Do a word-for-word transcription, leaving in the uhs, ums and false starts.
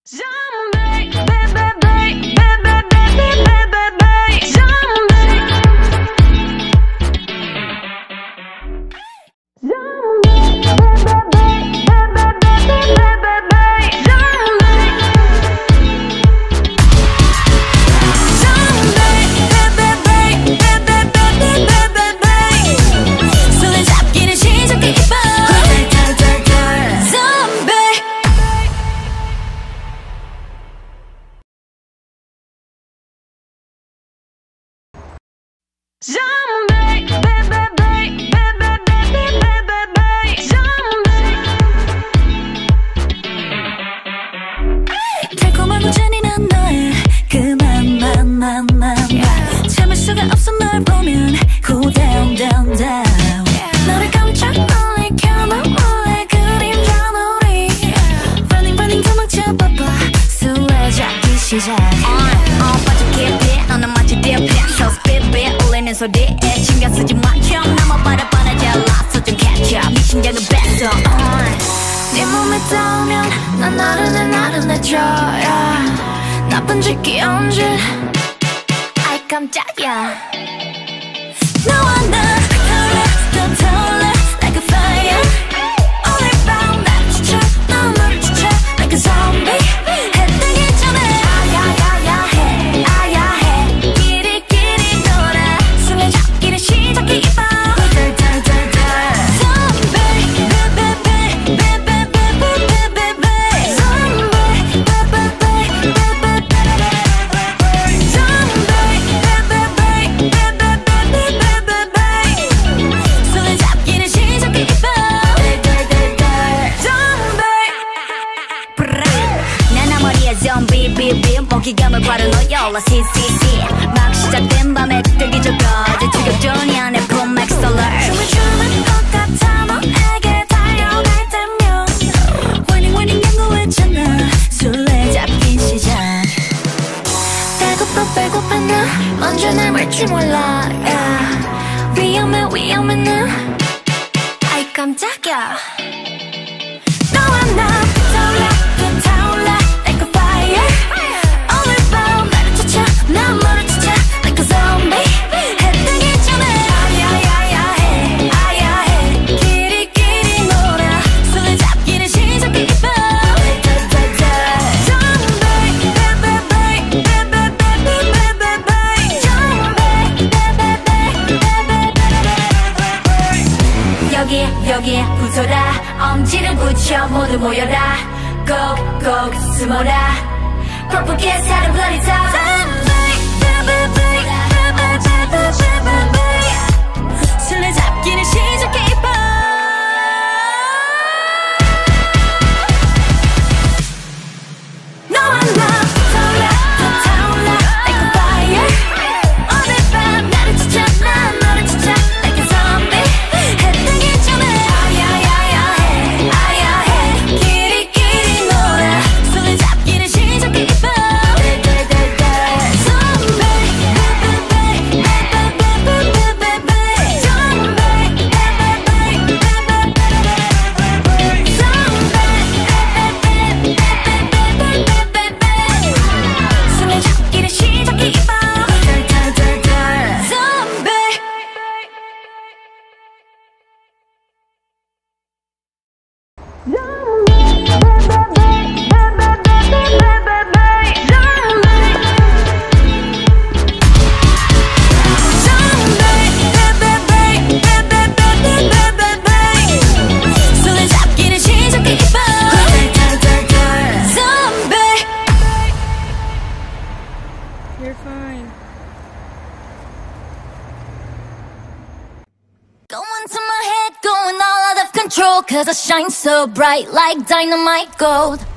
달콤하고 잔인한 너의 그 맘맘맘맘 참을 수가 없어 널 보면 Go down down down 너를 깜짝 놀리켜 너의 그림자 놀이 Running running 도망쳐봐봐 술래잡기 시작 어 빠져 깊이 너는 마치 디피 So speed beat 울리는 소리에 신경 쓰지 마 처음 넘어봐라 뻔해 잘났어 좀 catch up 네 심장은 뺐어 네 몸에 닿으면 난 나른해 나른해져 yeah. 나쁜 짓 귀여운 짓 아이 깜짝이야 너와 나 타올라 더 타올라 like a fire 오늘 밤 날 지쳐 넌 지쳐 like a zombie 해 뜨기 전에 아야야야 해 아야해 끼리끼리 놀아 술래잡기를 시작해 이 밤 모기감을 바르노여라 씨씨씨 막 시작된 밤에 뜨기 전까지 추격전이 안에 품 max alert 춤을 추는 것 같아 너에게 달려갈 때면 winning winning 연구했잖아 술래잡기 시작 배고파 배고파 나 언제 날 말지 몰라 yeah. 위험해 위험해 나 아이 깜짝이야 너와 나 타올라 또 타올라 like a fire 난 너를 지쳐 like a zombie 해 뜨기 전에 아야야야 해 아야해 끼리끼리 놀아 술래잡기를 시작해 이 밤 여기에 여기에 붙어라 엄지를 붙여 모두 모여라 꼭꼭 숨어라 퍼플키스 하는 bloody time 술래잡기를 시작해 이 밤 너와 나 타올라 더 타올라 like a fire 오늘 밤 나를 지쳐 난 너를 지쳐 like a zombie 해 뜨기 전에 아야야야 해 아야해 끼리끼리 놀아 술래잡기를 시작해 이 밤 You're fine. Going to my head, going all out of control, cause I shine so bright like dynamite gold.